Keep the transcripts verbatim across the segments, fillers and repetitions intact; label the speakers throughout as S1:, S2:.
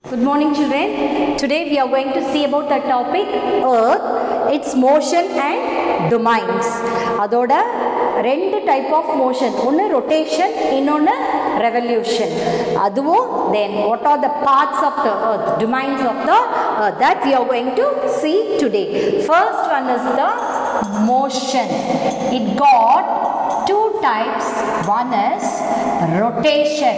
S1: Good morning children. Today we are going to see about the topic Earth, its motion and domains. Adoda rendu type of motion. One rotation, innone revolution. Aduvo then what are the parts of the Earth, domains of the Earth that we are going to see today. First one is the motion. It got two types. One is rotation.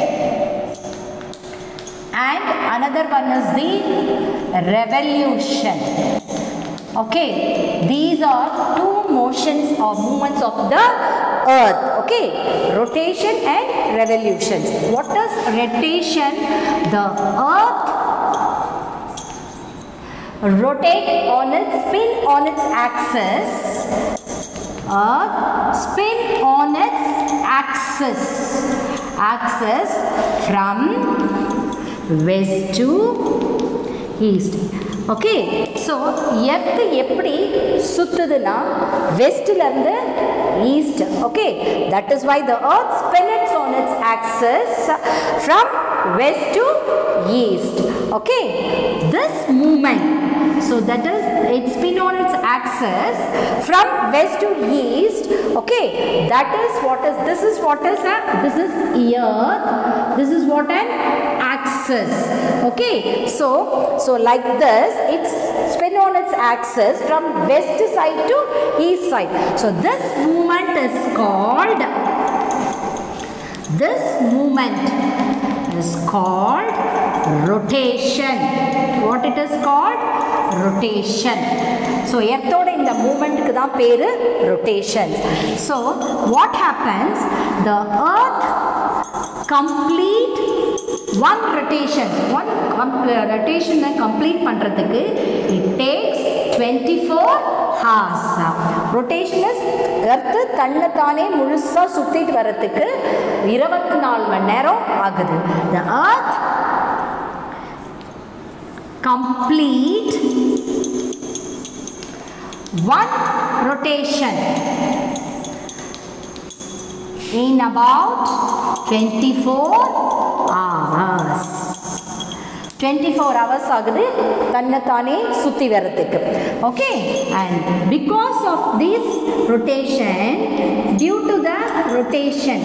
S1: And another one is the revolution. Okay, these are two motions or movements of the earth. Okay, rotation and revolutions. What is rotation? The earth rotate on its spin on its axis. Earth spin on its axis. Axis from west to east. Okay, so earth eppadi suttuduna west la irundhu east. Okay, that is why the earth spins on its axis from west to east. Okay, this movement, so that is it spin on its axis from west to east. Okay, that is what is this is what is a this is earth, this is what an axis. Okay, so so like this it's spin on its axis from west side to east side. So this movement is called this movement is called rotation. What it is called? Rotation. So earth in the movement ku dhaan peru rotation. So what happens? The earth complete one rotation, one rotation complete பண்றதுக்கு it takes twenty-four hours. Rotation is earth தன்னை தானே முழுசா சுத்திட்டு வரதுக்கு twenty-four மணி நேரம் ஆகுது. The earth complete one rotation in about twenty-four hours. twenty-four hours agudhu thanna thane sutti varadhukku. Okay, and because of this rotation, due to the rotation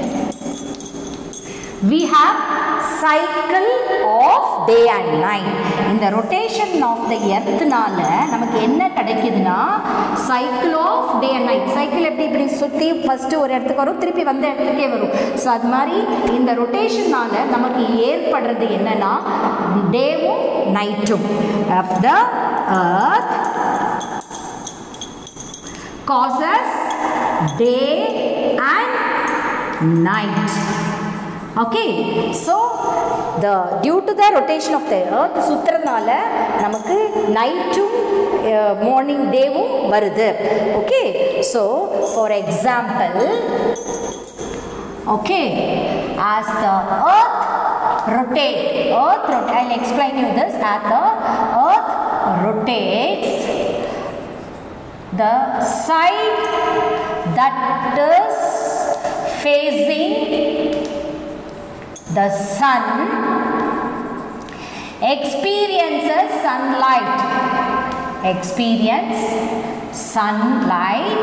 S1: we have cycle of day and night. In the rotation of the earth nala namakku enna kedaikuduna cycle of day and night. Cycle eppadi ipdi sutti first or edathukku varum thirupi vanda edathukku varum. So adu mari in the rotation nala namakku yerpadradhu enna na day um night um of the earth causes day and night. Okay, so the due to the rotation of the earth சுத்துறதுனால நமக்கு நைட்டும் morning டேவும் வருது. Okay, so for example, okay, as the earth rotate earth rot I'll explain you this. As the earth rotates, the side that is facing the sun experiences sunlight. Experience sunlight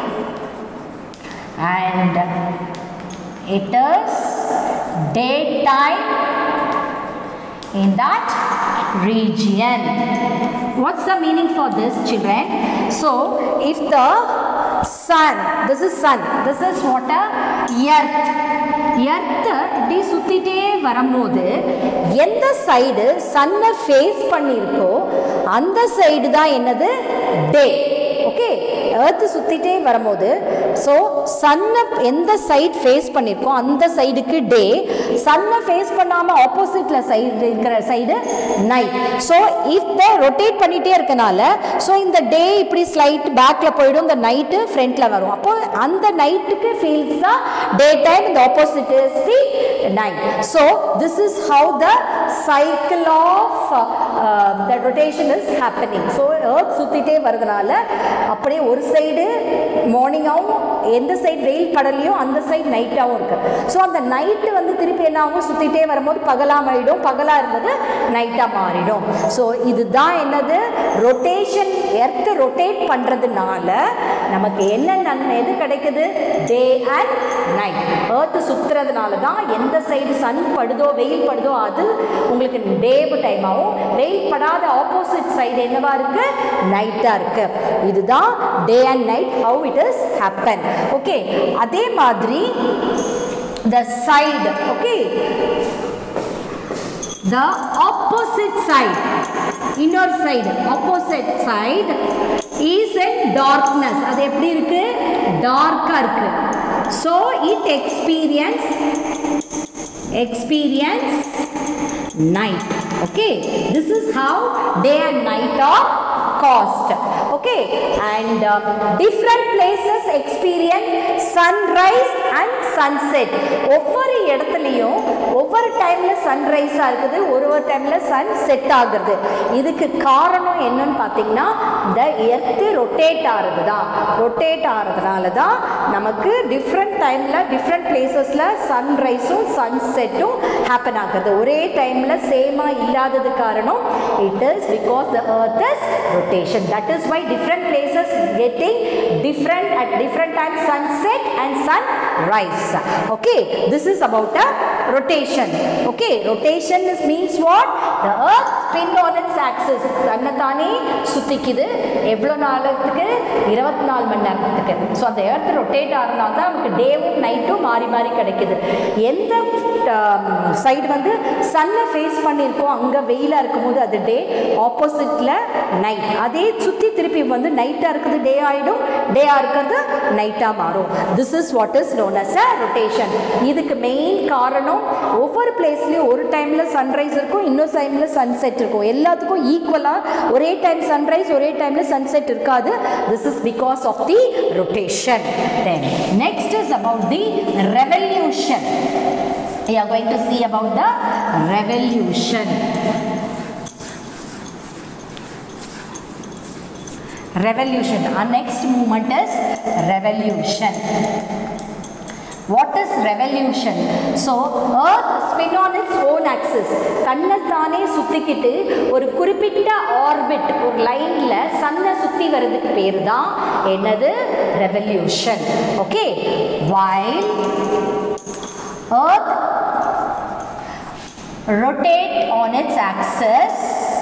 S1: and it is daytime in that region. What's the meaning for this, children? So if the sun, this is sun, this is what a earth. Earth இப்படி சுத்திட்டே வரும்போது எந்த side சன்னை face பண்ணியிருக்கோ அந்த side தான் என்னது டே. Okay, earth சுத்திட்டே வரும்போது so சன்னை எந்த சைடு ஃபேஸ் பண்ணியிருக்கோ அந்த சைடுக்கு டே, சன்னை ஃபேஸ் பண்ணாமல் ஆப்போசிட்டில் சைடு இருக்கிற சைடு நைட். ஸோ இப்போ ரொட்டேட் பண்ணிகிட்டே இருக்கனால ஸோ இந்த டே இப்படி ஸ்லைட் பேக்கில் போயிடும், இந்த நைட்டு ஃப்ரண்ட்டில் வரும். அப்போ அந்த நைட்டுக்கு ஃபீல்ஸ் தான் டே டைம், இந்த opposite is the night. So this is how the cycle of uh, uh, the rotation is happening. So earth சுத்திட்டே வரதுனால அப்படியே ஒரு ஒரு சைடு மார்னிங்காகவும் எந்த சைடு வெயில் படலையோ அந்த சைடு நைட்டாகவும் இருக்குது. ஸோ அந்த நைட்டு வந்து திருப்பி என்ன ஆகும், சுற்றிட்டே வரும்போது பகலாக மாறிடும், பகலாக இருந்தது நைட்டாக மாறிடும். ஸோ இதுதான் என்னது, ரொட்டேஷன். எர்த்து ரொட்டேட் பண்ணுறதுனால நமக்கு என்ன நன்மை எது கிடைக்குது, டே அண்ட் நைட். எர்த்து சுற்றுறதுனால தான் எந்த சைடு சன் படுதோ வெயில் படுதோ அது உங்களுக்கு டேவு டைம் ஆகும், வெயில் படாத ஆப்போசிட் சைடு என்னவா இருக்கு, நைட்டாக இருக்கு. இதுதான் day and night how it is happen. Okay, அதே மாதிரி the side, okay, the opposite side, inner side, opposite side is in darkness. அது எப்படி இருக்கு, டார்க்கா இருக்கு. so it experience experience night. okay, this is how day and night are caused. okay, and uh, different places experience sunrise and sunset. ஒவ்வொரு இடத்துலையும் ஒவ்வொரு டைம்ல sunrise ஆகுது, ஒரு ஒரு டைம்ல சன் செட் ஆகுது. இதுக்கு காரணம் என்னன்னு பார்த்தீங்கன்னா இந்த எர்த்து ரொட்டேட் ஆகிறது தான். ரொட்டேட் ஆகிறதுனால தான் நமக்கு டிஃப்ரெண்ட் டைம்ல டிஃப்ரெண்ட் பிளேசஸ்ல சன்ரைஸும் சன்செட்டும் ஹேப்பன் ஆகுது. ஒரே டைம்ல சேமா இல்லாதது காரணம் it is because the earth is rotation. that is why different places getting different at different times sunset and sunrise. okay, this is about a rotation. okay, rotation is means what, the earth spin on its axis. தன்னை தானே சுத்திக்குது. எவ்வளோ நாளுக்கு, இருபத்தி நாலு மணி நேரத்துக்கு. So அந்த earth rotate ஆகிறதுனால தான் நமக்கு டேவும் நைட்டும் மாறி மாறி கிடைக்குது. எந்த சைடு வந்து சன்னை ஃபேஸ் பண்ணியிருக்கோம் அங்கே வெயிலாக இருக்கும்போது அது டே, ஆப்போசிட்டில் நைட். அதே சுற்றி திருப்பி வந்து நைட்டாக இருக்குது டே ஆகிடும், டேயாக இருக்கிறது நைட்டாக மாறும். This is what is known as a rotation. இதுக்கு மெயின் காரணம் ஒவ்வொரு பிளேஸ்லையும் ஒரு டைமில் சன்ரைஸ் இருக்கும், இன்னொரு டைமில் சன்செட் இருக்கும். எல்லாத்துக்கும் ஈக்குவலாக ஒரே டைம் சன்ரைஸ் ஒரே டைமில் சன்செட் இருக்காது. This is because of the rotation. Then next is about the revolution. We are going to see about the revolution. Revolution. Our next movement is revolution. What is revolution? So earth spin on its own axis. தன்னை தானே சுத்திக்கிட்டு ஒரு குறிப்பிட்ட orbit, ஒரு லைன்ல சன்னை சுத்தி வரதுக்கு பேர் தான் என்னது, revolution. Okay, while earth rotate on its axis,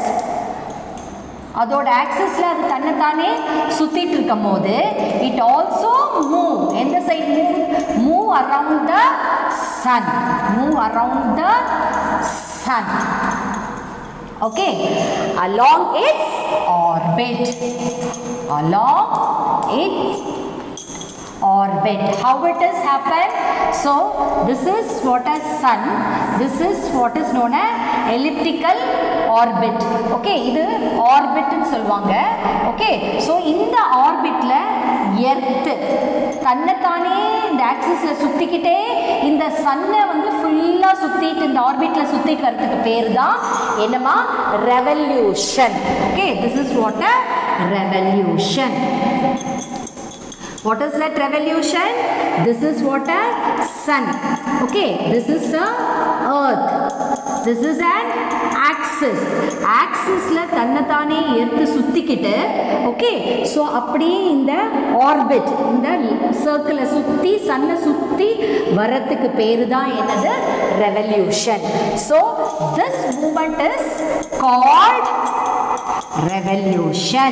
S1: அதோட ஆக்சிஸ்ல அது தன்னை தானே சுத்திட்டு இருக்கும் போது இட் ஆல்சோ மூவ். எந்த side move, move around the sun, move around the sun. okay, along its orbit, along its orbit. How it has happened? So this is what is sun, this is what is known as elliptical orbit. okay, இது orbit ன்னு சொல்வாங்க. okay, so இந்த orbitல earth தன்னை தானே இந்த ஆக்சிஸ்ல சுத்திக்கிட்டே இந்த சன்னை வந்து ஃபுல்லா சுத்திட்டு இந்த ஆர்பிட்ல சுத்திட்டு வரதுக்கு பேர் தான் என்னமா, revolution. okay, this is what a revolution. What is that revolution? This is what a sun. okay, this is a earth, this is an axis. axisல தன்னை தானே எர்த்து சுத்திக்கிட்டு, okay, so அப்படியே இந்த ஆர்பிட், இந்த சர்க்கிளை சுத்தி சன்னை சுத்தி வரத்துக்கு பேரு தான் என்னது, revolution. so this movement is called revolution.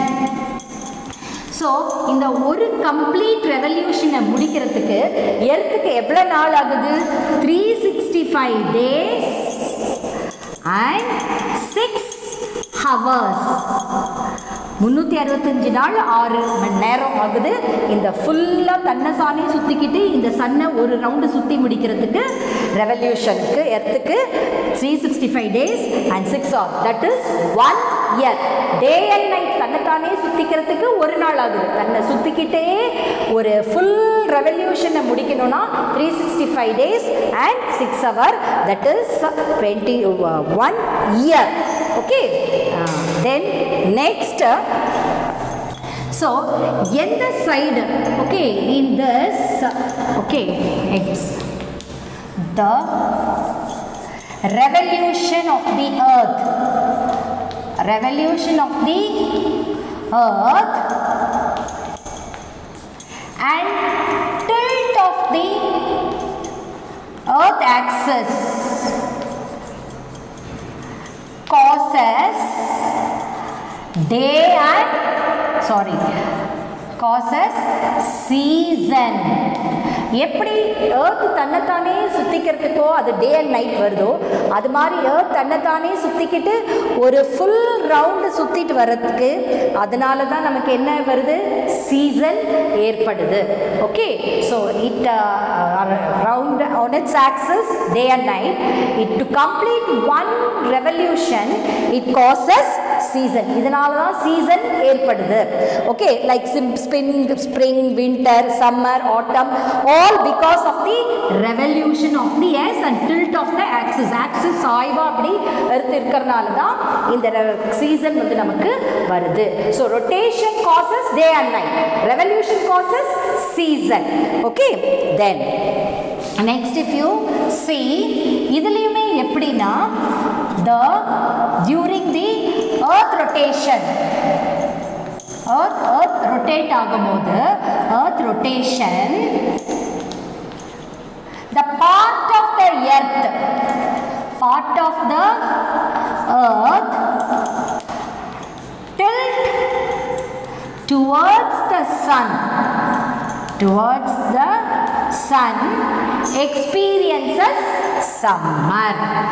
S1: So இந்த ஒரு கம்ப்ளீட் ரெவல்யூஷனை முடிக்கிறதுக்கு எர்த்துக்கு எவ்வளோ நாள் ஆகுது, three sixty five days and six hours. முந்நூற்றி அறுபத்தஞ்சு நாள் ஆறு மணி நேரம் ஆகுது இந்த ஃபுல்லாக தன்னை சானே சுற்றிக்கிட்டு இந்த சன்னை ஒரு ரவுண்டு சுற்றி முடிக்கிறதுக்கு. ரெவல்யூஷனுக்கு எர்த்துக்கு three sixty five days and six hour, that is one year. Day and night தன்னைத்தானே சுற்றிக்கிறதுக்கு ஒரு நாள் ஆகுது. தன்னை சுற்றிக்கிட்டே ஒரு ஃபுல் ரெவல்யூஷனை முடிக்கணும்னா three sixty five days and six hour, that is twenty one year. okay, uh, then next, So in the side, okay, in this, okay, it's the revolution of the earth, revolution of the earth and tilt of the earth axis causes day and sorry causes season. எப்படி earth தன்னைத்தானே சுத்திக்கிறதுக்கோ அது டே and night வருதோ அது மாதிரி earth தன்னைத்தானே சுத்திக்கிட்டு ஒரு full round சுத்திட்டு வர்றதுக்கு அதனால தான் நமக்கு என்ன வருது சீசன் ஏற்படுது. Okay, so it round on its axis day and night, it to complete one revolution it causes season. இதனால தான் சீசன் ஏற்படுது. Okay, like spring, spring, winter, summer, autumn, all because of the revolution of the earth and tilt of the axis. Axis சாய்வா அப்படி earth இருக்கறனால தான் இந்த season வந்து நமக்கு வருது. So rotation causes day and night, revolution causes season. Okay, then next if you see இதுலயுமே எப்படினா the during the earth rotation, earth earth rotate ஆகும்போது earth rotation, the part of the earth, part of the earth tilt towards the sun, towards the sun experiences summer,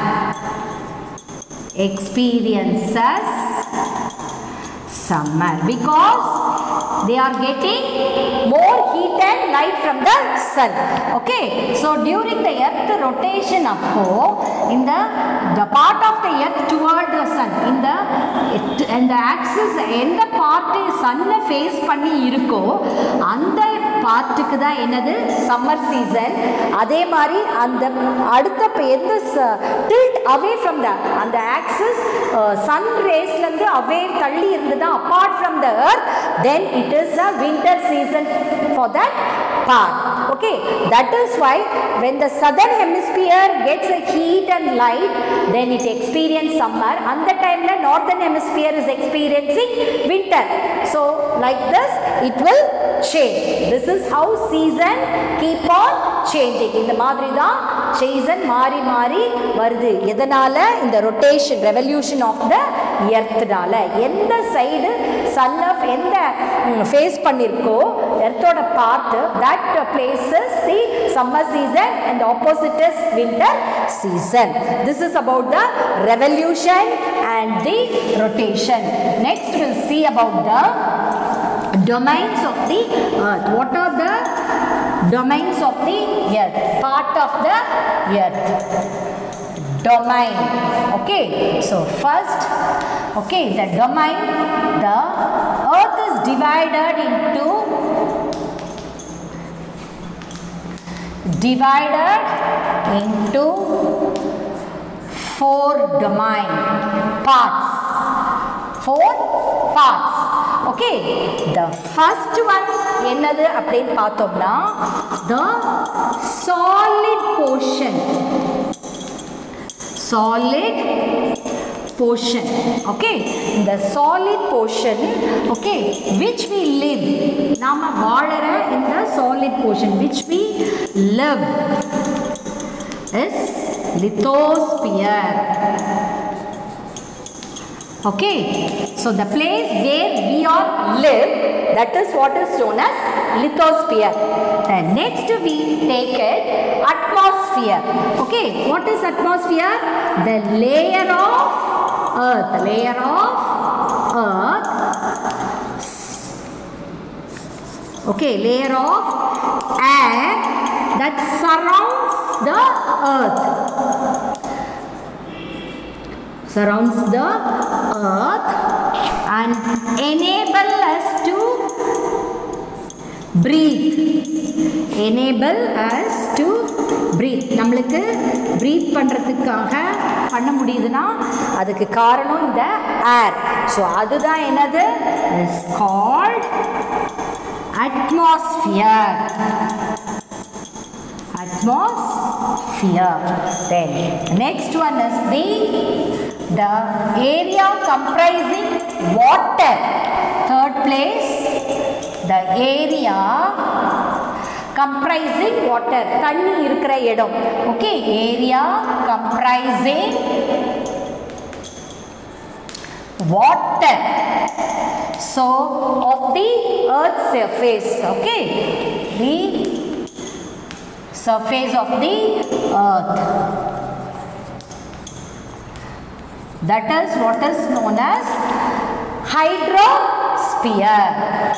S1: experiences summer because they are getting more heat and light from the sun. Okay, so during the earth rotation appo in the the part of the earth toward the sun, in the in the axis எந்த part sun face பண்ணி இருக்கோ அந்த பார்ட்டுக்கு தான் என்னது summer season. அதே மாதிரி அந்த அடுத்த எந்த டில்ட் அவே ஃப்ரம் த அந்த ஆக்சிஸ் சன் ரேஸ்லேருந்து அவே தள்ளி இருந்தது apart from the earth, then it is a winter season for that part. Okay, that is why when the southern hemisphere gets a heat and light, then it experiences summer, and the time the northern hemisphere is experiencing winter. So like this it will change. This is how season keep on changing. இந்த மாதிரி தான் season மாறி மாறி வருது. எதனால? இந்த rotation, revolution of the earth னால. எந்த சைடு sun of எந்த ஃபேஸ் பண்ணிருக்கோ எர்த்தோட part, that places the summer season and the opposite is winter season. This is about the revolution and the rotation. Next we'll see about the domains of the earth. What are the domains of the earth? Part of the earth. Domain. Okay, so first, okay, the domain, the earth is divided into divided into four domain parts, four parts. Okay, the first one என்னது அப்படினு பார்த்தோம்னா the solid portion, solid portion. Okay, the solid portion, okay, which we live, நாம வாழற இந்த solid portion which we live is lithosphere. Okay, so the place where we are live, that is what is known as lithosphere. Then next we take it atmosphere. Okay, what is atmosphere? The layer of earth, layer of earth, okay, layer of air that surrounds the earth, surrounds the earth and enable us to breathe, enable us to breathe. நம்மளுக்கு breathe பண்றதுக்காக பண்ண முடியுதுன்னா அதுக்கு காரணம் இந்த air, So அதுதான் என்னது? Is called atmosphere. Atmosphere. Then next one is the the area comprising water. Third place, the area comprising water. தண்ணி இருக்கிற இடம். Okay, area comprising water. So of the earth's surface. Okay, the surface of the earth. That is what is known as hydrosphere.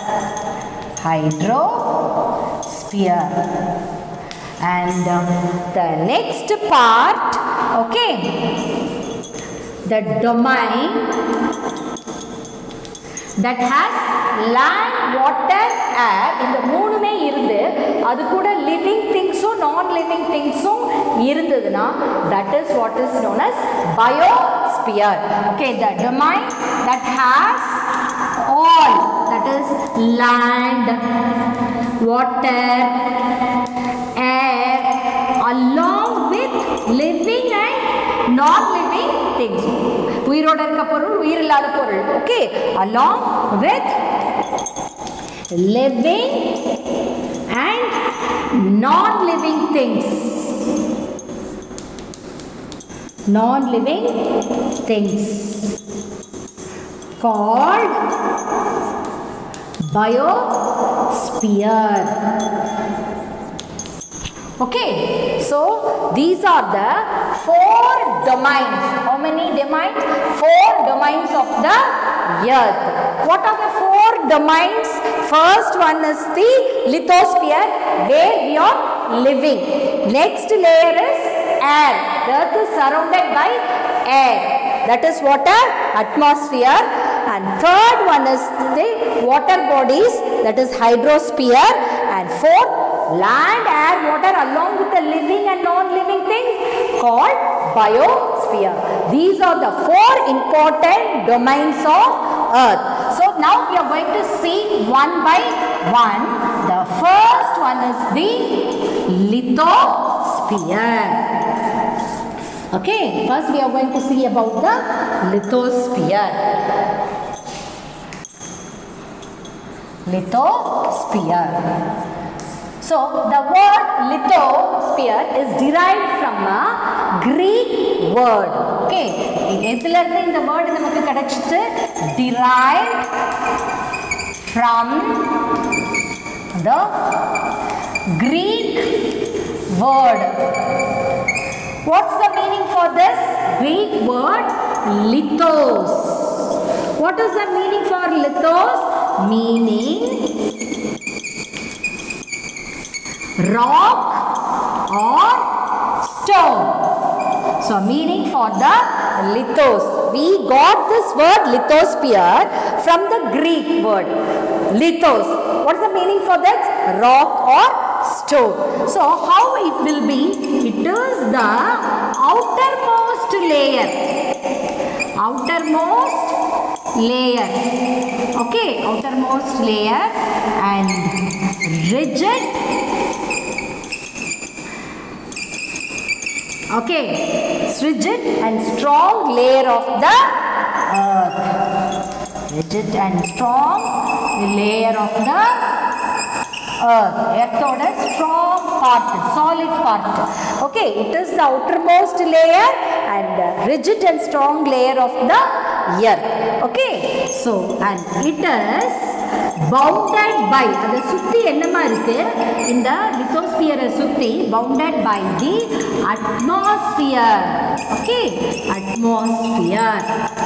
S1: Hydrosphere. And uh, the next part, okay, the domain that has land, water, air. இந்த மூணுமே இருந்து அது கூட living things or non living things இருந்ததுனா that is what is known as biosphere. Okay, the domain that has all, that is land, water, air, along with living and non living things. உயிரோட இருக்க பொருள், உயிர் இல்லாத பொருள். Okay, along with living and non living things. Non living things called biosphere. Okay, so these are the four domains. How many domains? Four domains of the earth. What are the four domains? First one is the lithosphere, where we are living. Next layer is air. The earth is surrounded by air. That is water, atmosphere. And third one is the water bodies, that is hydrosphere. And fourth, land, air, water along with the living and non-living things called biosphere. These are the four important domains of earth. So now we are going to see one by one. The first one is the lithosphere. Okay, first we are going to see about the lithosphere. Lithosphere. So the word lithosphere is derived from a Greek word. Okay, எதுல இருந்து இந்த word நமக்கு கிடைச்சிச்சு? Derived from the Greek word. What's the meaning for this Greek word? Lithos. What is the meaning for lithos? Meaning rock or stone. So meaning for the lithos. We got this word lithosphere from the Greek word lithos. What is the meaning for that? Rock or stone. So how it will be? It is the outermost layer. Outermost layer. Okay, outermost layer and rigid. Okay, rigid and strong layer of the earth. Rigid and strong layer of the earth. Earth oda strong part, solid part. Okay, it is the outermost layer and rigid and strong layer of the earth. Okay, so and it is bounded by, அது சுத்தி என்னமா இருக்கு? இந்த lithosphere சுத்தி bounded by the atmosphere. Okay, atmosphere.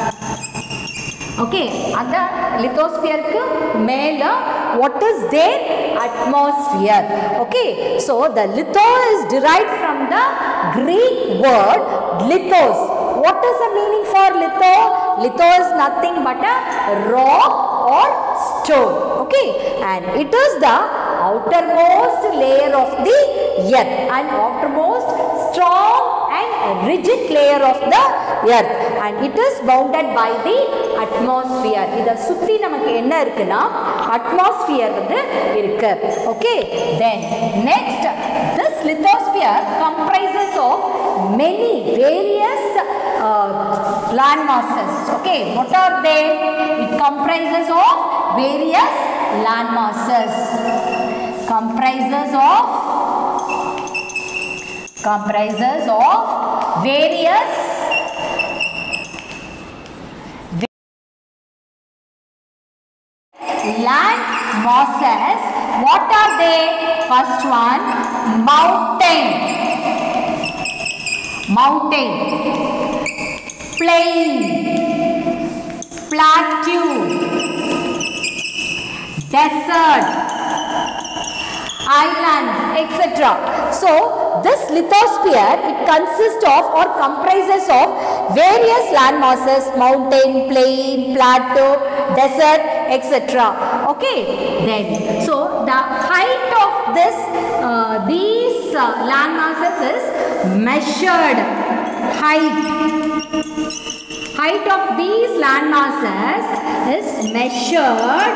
S1: Okay, அந்த lithosphere க்கு மேல what is their atmosphere? Okay, so the litho is derived from the Greek word lithos. What is the meaning for litho? Litho is nothing but a rock or stone. Okay, and it is the outermost layer of the earth and outermost strong and rigid layer of the earth and it is bounded by the atmosphere. இத சுத்தி நமக்கு என்ன இருக்குன்னா atmosphere வந்து இருக்கு. Okay, then next, this lithosphere comprises of many various uh, land masses. Okay, what are they? It comprises of various land masses. Comprises of comprises of various land masses. What are they? First one, mountain, mountain, plain, plateau, desert, islands, et cetera. So this lithosphere, it consists of or comprises of various land masses, mountain, plain, plateau, desert, et cetera. Okay, then so the height of this uh, these uh, land masses is measured. Height height of these land masses is measured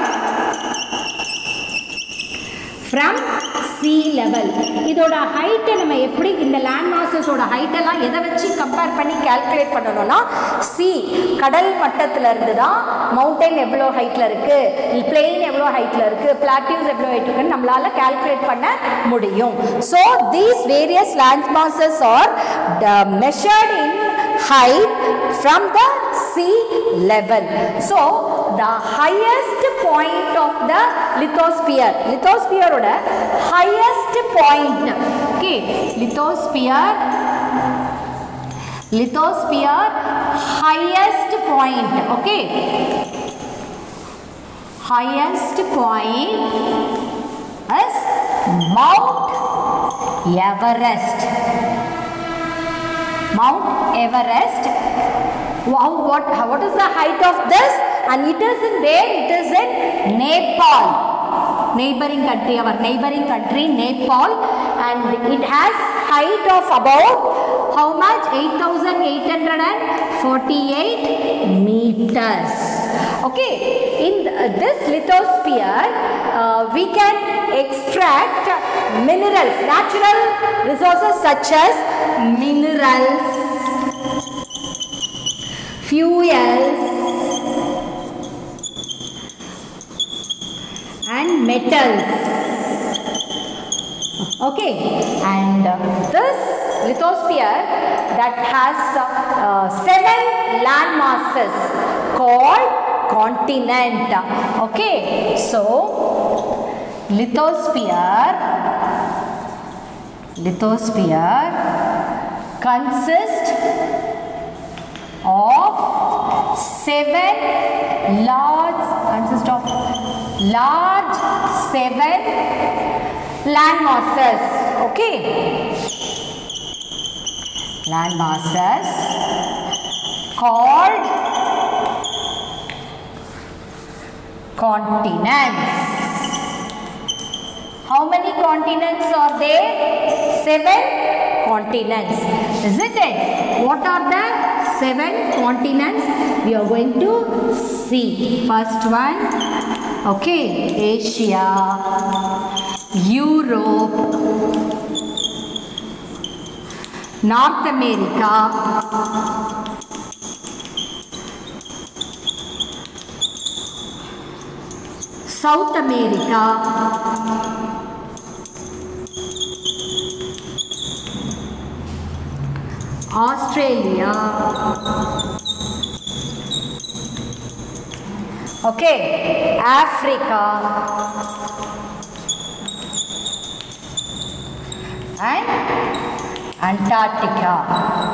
S1: from sea level. இதோட height நம்ம எப்படி இந்த land masses ஓட height எல்லாம் எதை வச்சு compare பண்ணி calculate பண்ணனும்னா sea கடல் மட்டத்துல இருந்து தான் mountain எவ்வளவு heightல இருக்கு, plain எவ்வளவு heightல இருக்கு, plateaus எவ்வளவு height இருக்குன்னு நம்மளால calculate பண்ண முடியும். So these various land masses are uh, measured in height from the sea level. So the highest point of the lithosphere, lithosphere oda highest point, okay, lithosphere, lithosphere highest point, okay, highest point is Mount Everest. Mount Everest. Wow, what, what is the height of this? And it is in where? It is in Nepal. Neighboring country, our neighboring country, Nepal. And it has height of about how much? eight thousand eight hundred forty-eight meters. Okay, in this lithosphere, uh, we can extract minerals, natural resources such as minerals, fuels and metals. Okay, and uh, this lithosphere that has uh, seven land masses called continent. Okay, so lithosphere lithosphere consists of seven large consist of large seven land masses. Okay, land masses called continents. How many continents are there? Seven continents, isn't it? What are the seven continents? We are going to see. First one, okay, Asia, Europe, North America, South America, Australia, okay, Africa, and Antarctica.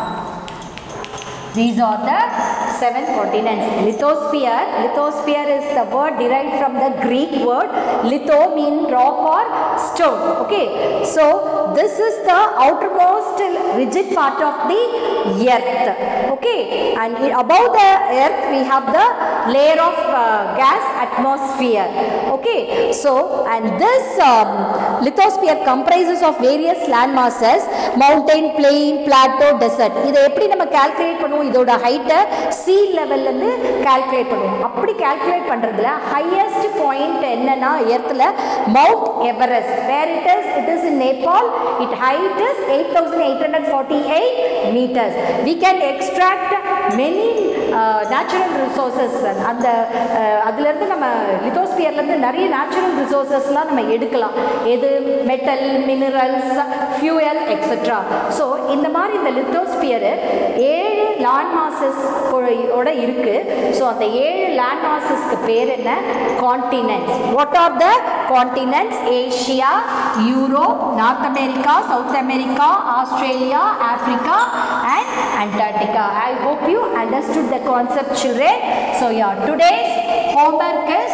S1: These are the seven continents. Lithosphere, lithosphere is the word derived from the Greek word litho, mean rock or stone. Okay, so this is the outermost rigid part of the earth. Okay, and above the earth we have the layer of uh, gas atmosphere. Okay, so and this um, lithosphere comprises of various land masses, mountain, plain, plateau, desert. இதை எப்படி நம்ம calculate பண்ணுவோம்? இதோட height sea level இருந்து calculate பண்ணுவோம். அப்படி calculate பண்றதுல highest point என்னன்னா எர்த்ல Mount Everest. Where it is? It is in Nepal. Its height is eight thousand eight hundred forty-eight meters. We can extract many uh, natural resources. அந்த அதுல இருந்து நம்ம lithosphere ல இருந்து நிறைய natural resourcesலாம் நம்ம எடுக்கலாம். எது metal, minerals, fuel, et cetera. So இந்த மாதிரி இந்த lithosphere ஏழு land masses ஓட இருக்கு. So அந்த ஏழு land massesக்கு பேர் என்ன? Continents. What are the continents? Asia, Europe, North America, South America, Australia, Africa and Antarctica. I hope you understood the concept, children. So yeah, today's homework is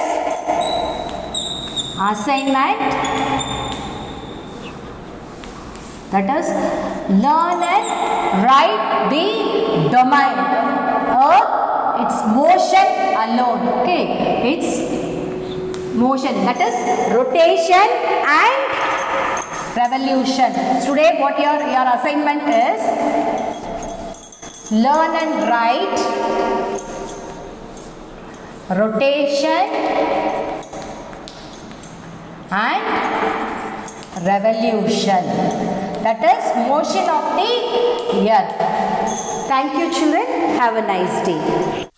S1: assignment, that is learn and write the domain. Earth, its motion alone. Okay, its motion, that is rotation and revolution. Today what your your assignment is, learn and write rotation and revolution, that is motion of the earth. Thank you, children. Have a nice day.